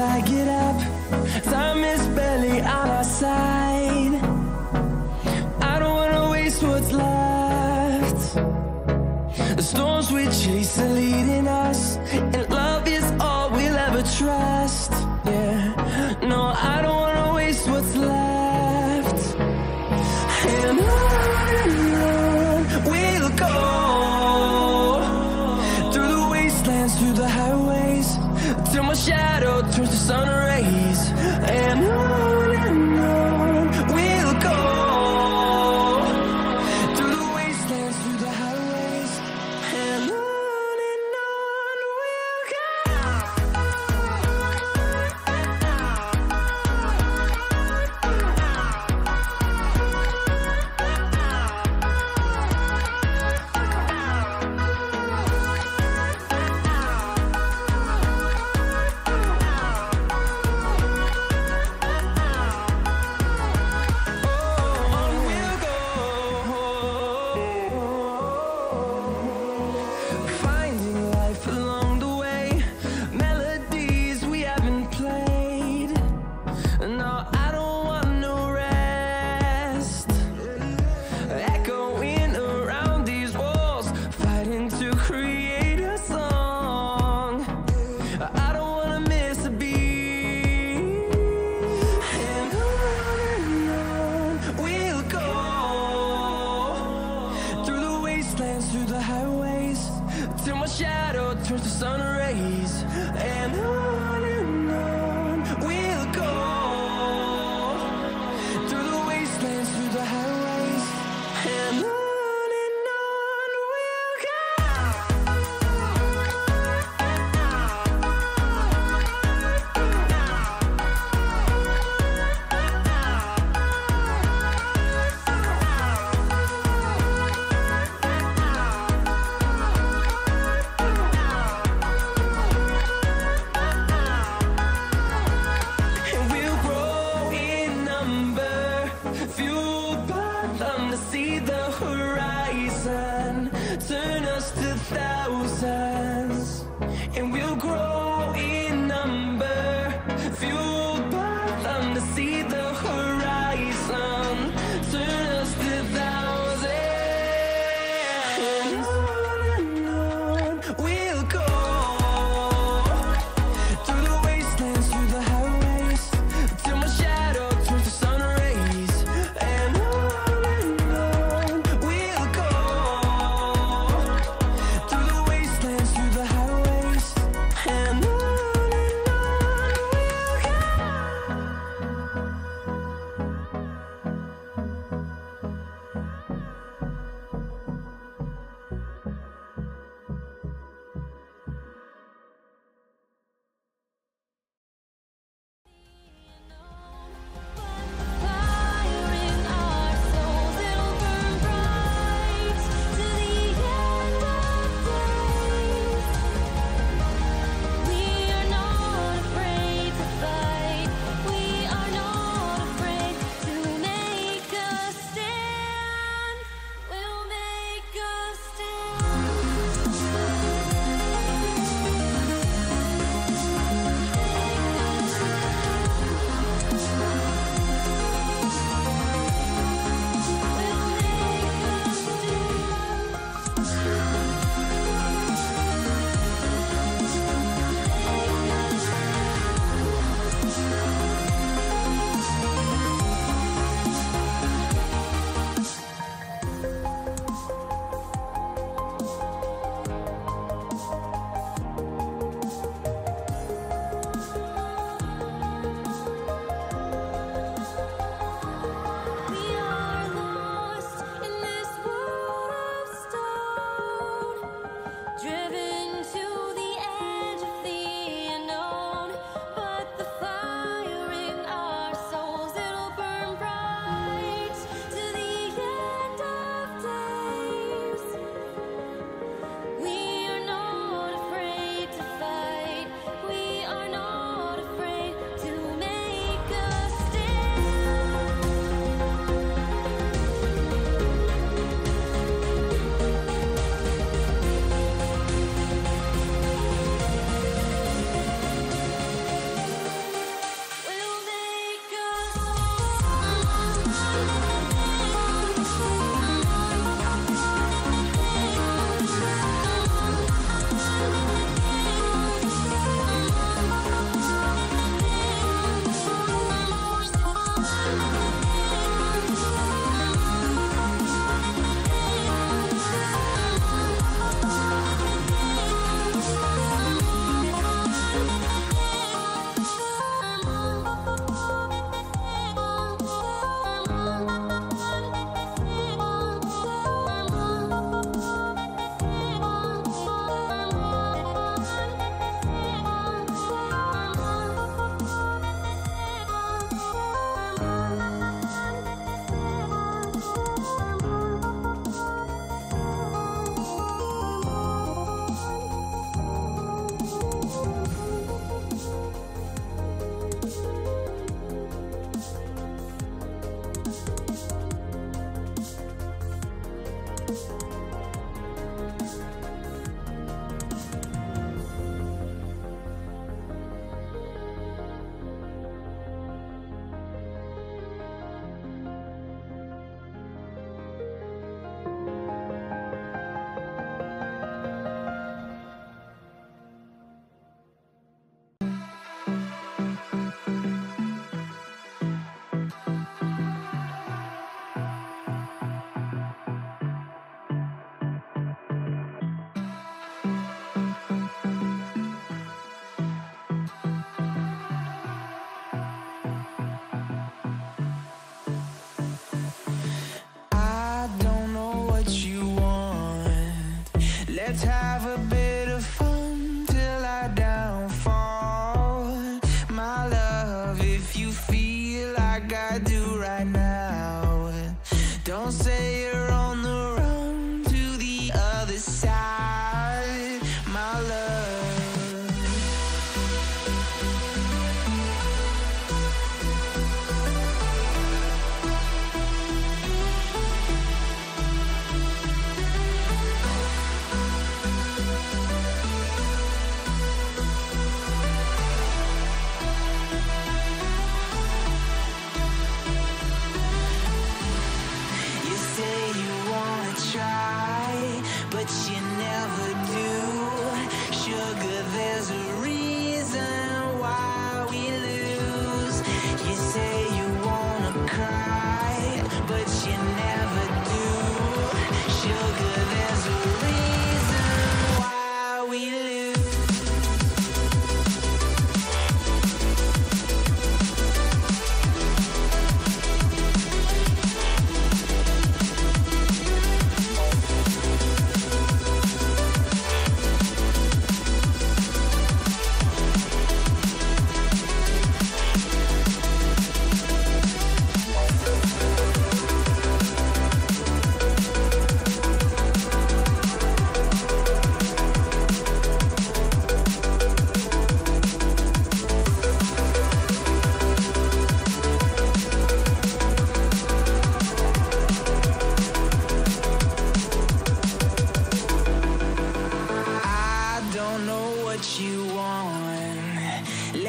I get up. Time is barely on our side. I don't wanna waste what's left. The storms we chase are leading us, and love is all we'll ever trust. Yeah, no, I don't wanna waste what's left. And on we'll go, through the wastelands, through the highways, till my shadow turns to sun rays. And on we'll go, through the wastelands, through the highways, and on we'll go.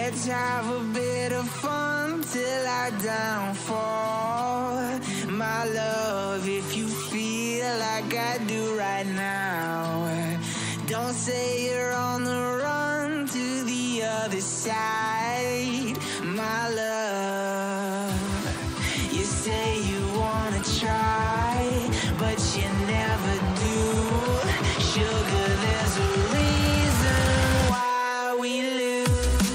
Let's have a bit of fun till I downfall. My love, if you feel like I do right now, don't say you're on the run to the other side. My love, you say you wanna try, but you never do. Sugar, there's a reason why we lose.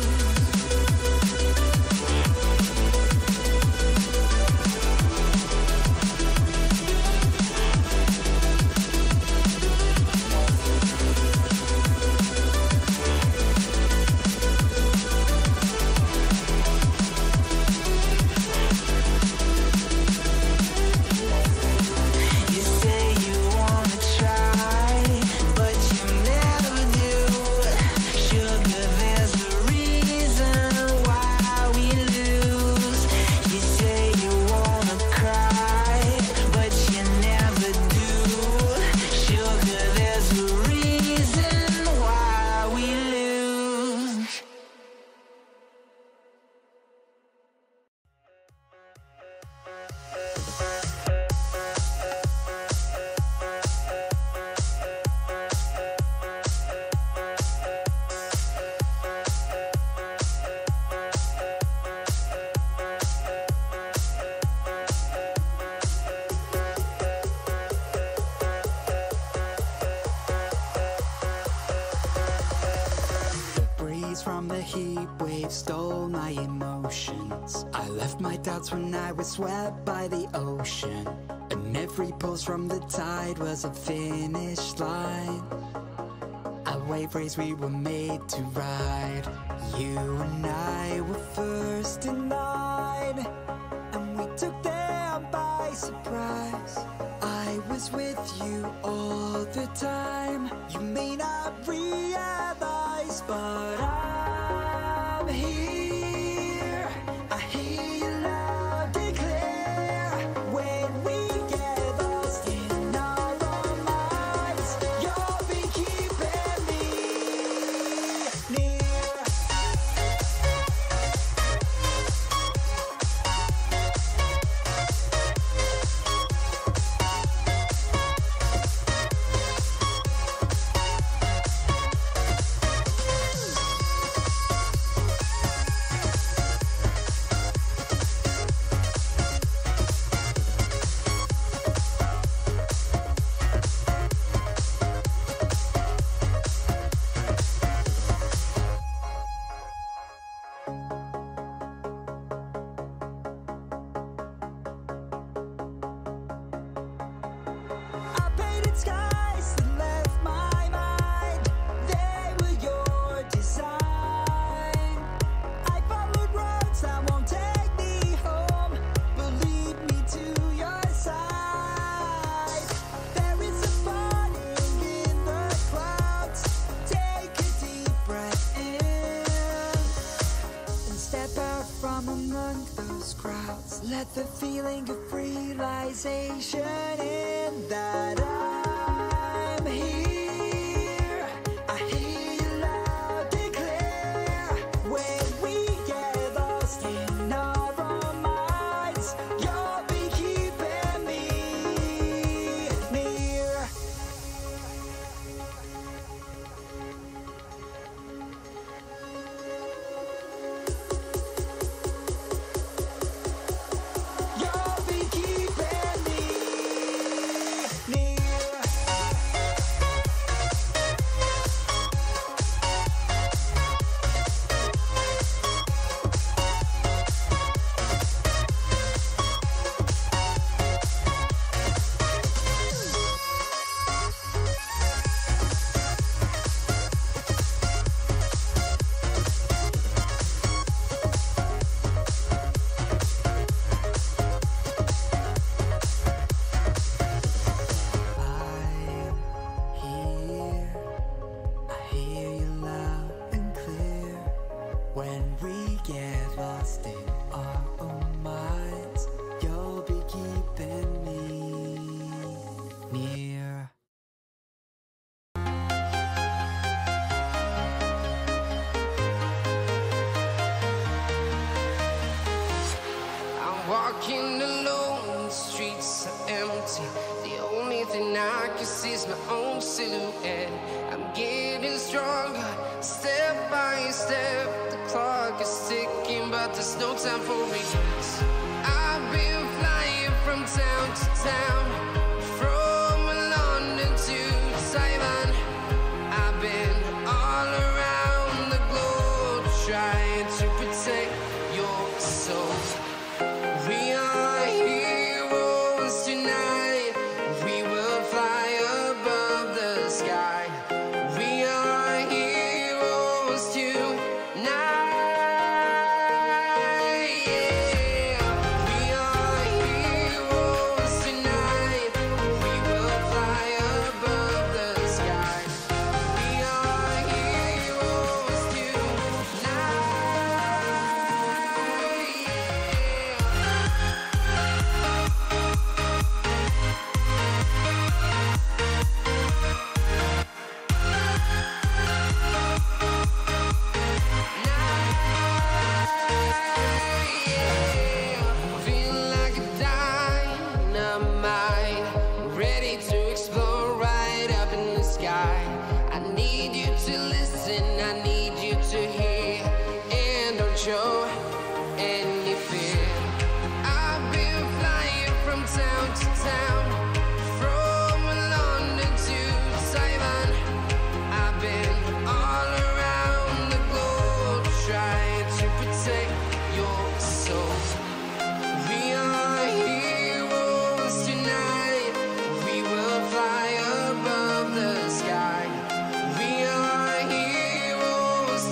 From the heat wave stole my emotions. I left my doubts when I was swept by the ocean, and every pulse from the tide was a finish line. A wave race we were made to ride. You and I were first in line, and we took them by surprise. I was with you all the time. You may not realize, but I'm here. I hear you loud and clear. When we get lost in our own minds, you'll be keeping me near. Skies that left my mind, they were your design. I followed roads that won't take me home, but lead me to your side. There is a burning in the clouds. Take a deep breath in and step out from among those crowds. Let the feeling of realization in that I'm here. I hear you loud and clear. When we get lost in our own minds, you'll be keeping me near. You'll be keeping me near. I hear you loud and clear. When we get lost in our own minds, you'll be keeping me near. own silhouette. I'm getting stronger, step by step. The clock is ticking, but there's no time for regrets. I've been flying from town to town, from London to Taiwan. I've been all around the globe trying to protect your soul. We are heroes tonight. We will fly above the sky. We are heroes tonight. Yeah. We are heroes tonight. We will fly above the sky. We are heroes tonight. Feel like a dynamite, ready to explode right up in the sky. I need you to listen, I need you to hear, and don't show any fear. I've been flying from town to town, from London to Taiwan. I've been all around the globe trying to protect your soul. We are heroes tonight. We will fly above the sky. We are heroes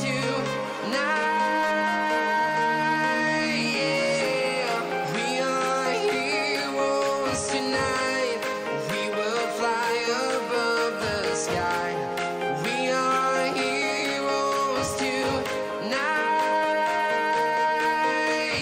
tonight. Yeah. We are heroes tonight. We will fly above the sky. We are heroes tonight.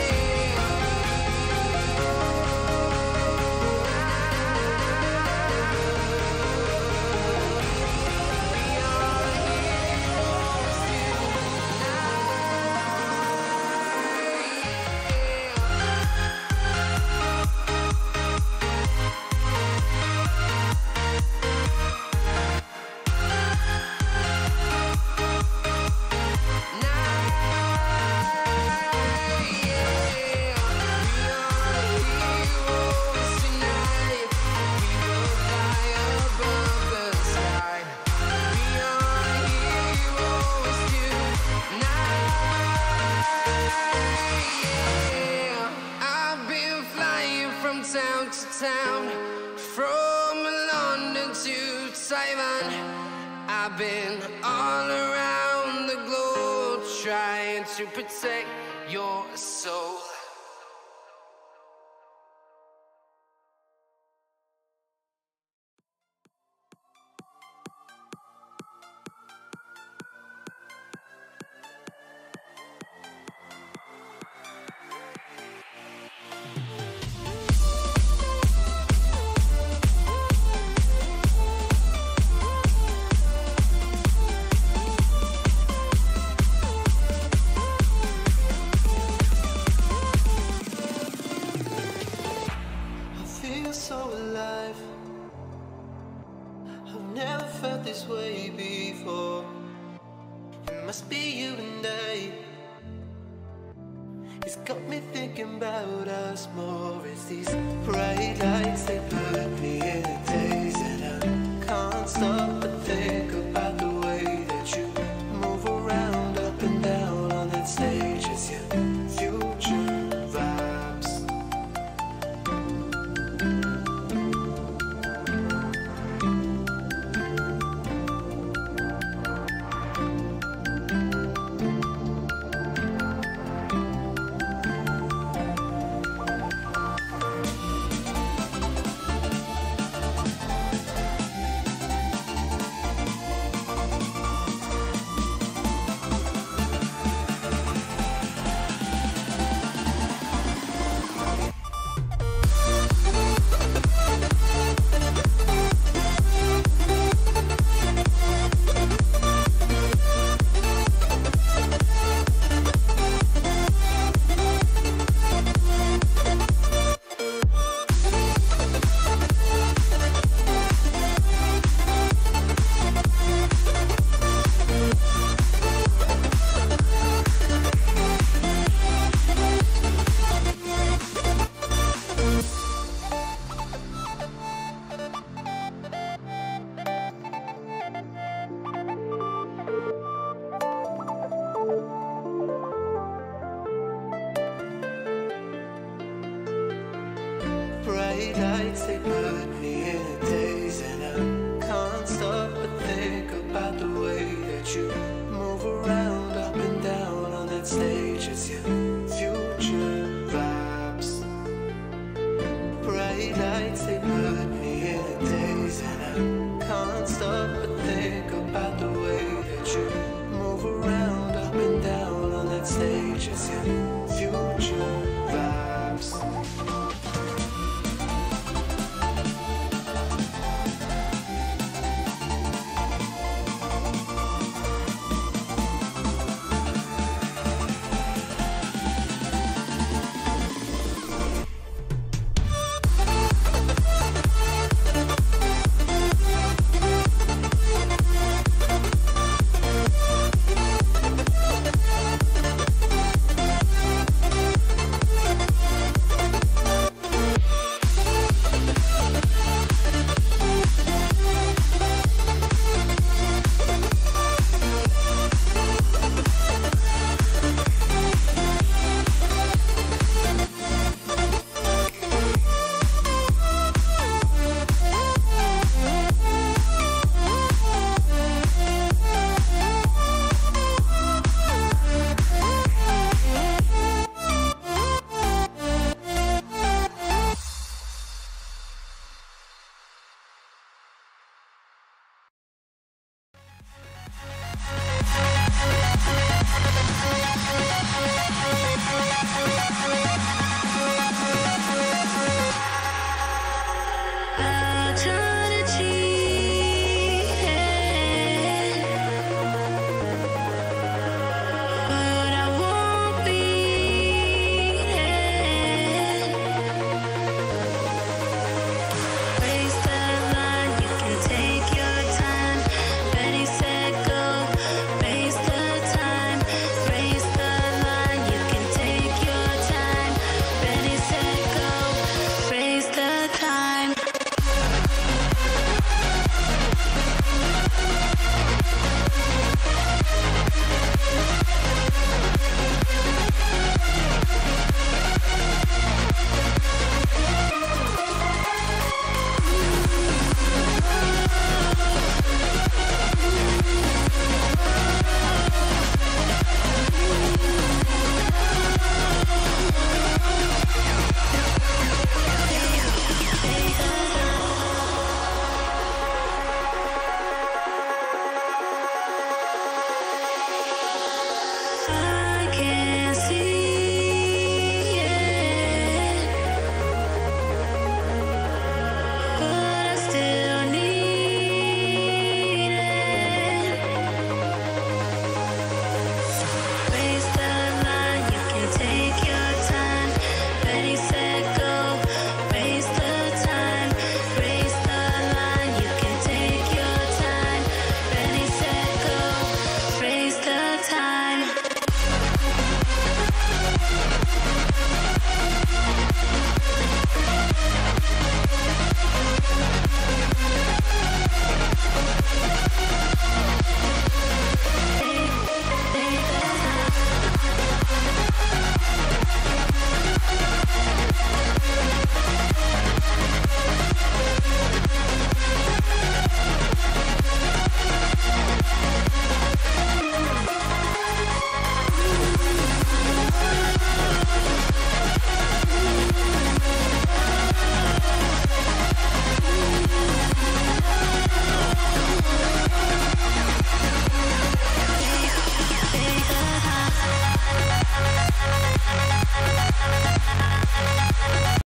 I've been flying from town to town, from London to Taiwan. I've been all around the globe trying to protect your soul. I feel so alive. I've never felt this way before. It must be you and I. It's got me thinking about us more. It's these bright lights, they put me in a daze, and I can't stop but think about the way that you move around up and down on that stage. It's your future vibes. lights, they put me in a daze, and I can't stop but think about the way that you move around up and down on that stage. It's your future vibes. Bright lights, they put me in a daze, and I can't stop but think about the way that you move around up and down on that stage. It's your